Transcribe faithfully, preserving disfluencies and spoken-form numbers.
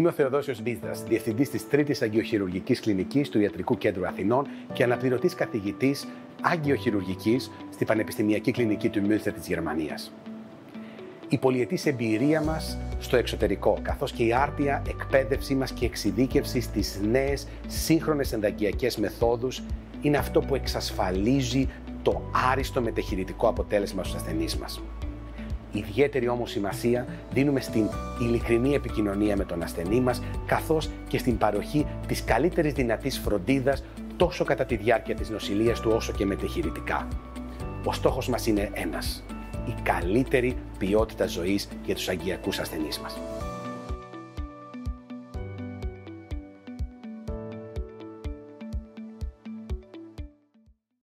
Είμαι ο Θεοδόσιος Μπίζδας, διευθυντής της τρίτης Αγγειοχειρουργικής Κλινικής του Ιατρικού Κέντρου Αθηνών και αναπληρωτής καθηγητής Αγγειοχειρουργικής στη Πανεπιστημιακή Κλινική του Μünster της Γερμανίας. Η πολυετής εμπειρία μας στο εξωτερικό, καθώς και η άρτια εκπαίδευσή μας και εξειδίκευση στις νέες σύγχρονες ενδαγγειακές μεθόδους είναι αυτό που εξασφαλίζει το άριστο μετεχειρητικό αποτέλεσμα στους ασθενείς μας. Ιδιαίτερη όμως σημασία δίνουμε στην ειλικρινή επικοινωνία με τον ασθενή μας, καθώς και στην παροχή της καλύτερης δυνατής φροντίδας τόσο κατά τη διάρκεια της νοσηλείας του όσο και μετεχειρητικά. Ο στόχος μας είναι ένας: η καλύτερη ποιότητα ζωής για τους αγγειακούς ασθενείς μας.